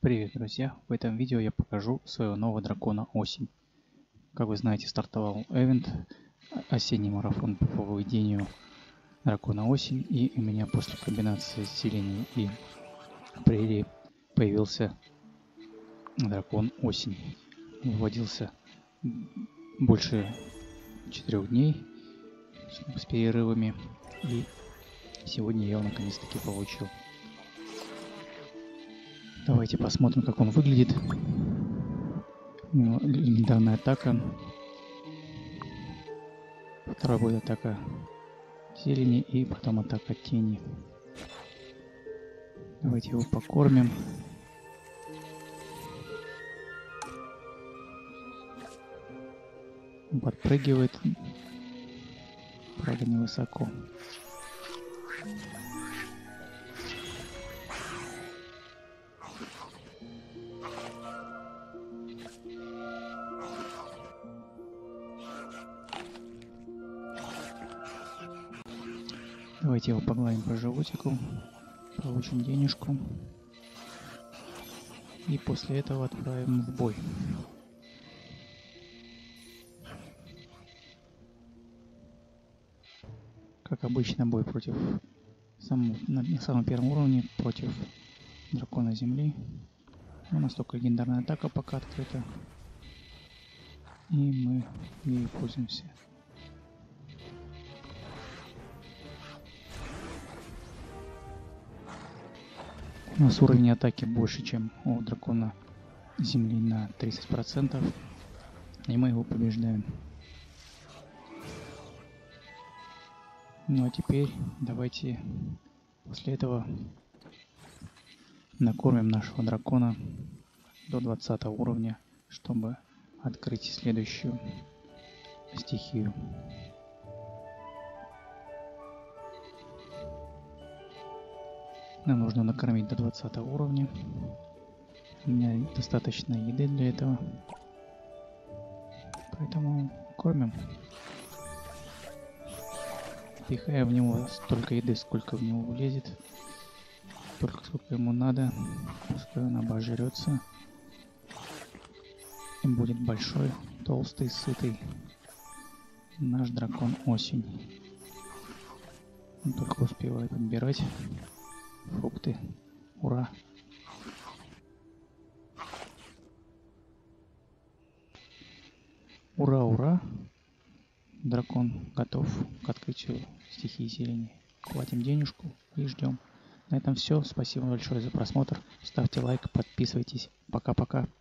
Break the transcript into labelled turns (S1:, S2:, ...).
S1: Привет, друзья! В этом видео я покажу своего нового дракона Осень. Как вы знаете, стартовал эвент, осенний марафон по выведению дракона Осень, и у меня после комбинации селения и прерии появился дракон Осень. Выводился больше 4 дней с перерывами, и сегодня я его наконец-таки получил. Давайте посмотрим, как он выглядит. У него легендарная атака. Второй будет атака зелени и потом атака тени. Давайте его покормим. Он подпрыгивает, правда, невысоко. Давайте его погладим по животику, получим денежку и после этого отправим в бой. Как обычно, бой против на самом первом уровне против дракона земли. У нас только легендарная атака пока открыта, и мы ей пользуемся. У нас уровень атаки больше, чем у дракона земли на 30%, и мы его побеждаем. Ну а теперь давайте после этого накормим нашего дракона до 20 уровня, чтобы открыть следующую стихию. Нам нужно накормить до 20 уровня. У меня достаточно еды для этого, поэтому кормим. Пихая в него столько еды, сколько в него влезет, только сколько ему надо, пускай он обожрется и будет большой, толстый, сытый наш дракон Осень. Он только успевает отбирать фрукты. Ура! Ура, ура! Дракон готов к открытию стихии зелени. Платим денежку и ждем. На этом все. Спасибо большое за просмотр. Ставьте лайк, подписывайтесь. Пока-пока.